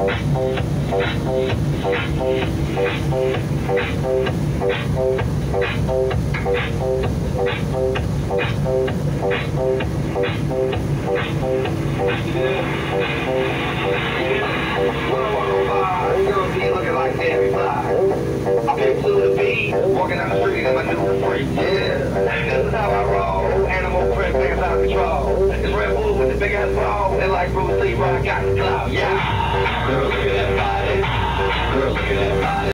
Looking like Terry Fly. I came to the beat, walking down the street in my new freak. Yeah, this is how I roll. Animal print, niggas out of control. It's Red Bull with the big ass ball. And like Bruce Lee, bro, I got the clout. Yeah. Girl, look at that body. Girl, look at that body.